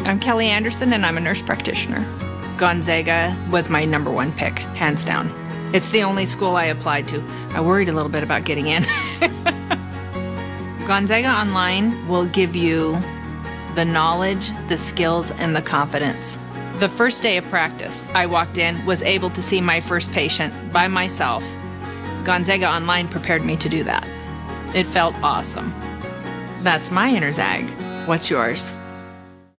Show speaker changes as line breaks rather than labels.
I'm Kelly Anderson, and I'm a nurse practitioner. Gonzaga was my #1 pick, hands down. It's the only school I applied to. I worried a little bit about getting in. Gonzaga Online will give you the knowledge, the skills, and the confidence. The first day of practice, I walked in, was able to see my first patient by myself. Gonzaga Online prepared me to do that. It felt awesome. That's my inner Zag. What's yours?